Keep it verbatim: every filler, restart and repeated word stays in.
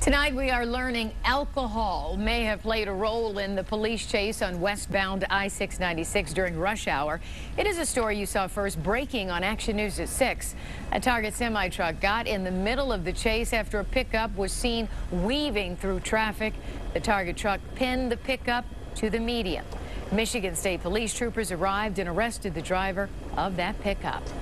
Tonight we are learning alcohol may have played a role in the police chase on westbound I six ninety-six during rush hour. It is a story you saw first breaking on Action News at six. A Target semi-truck got in the middle of the chase after a pickup was seen weaving through traffic. The Target truck pinned the pickup to the median. Michigan State Police troopers arrived and arrested the driver of that pickup.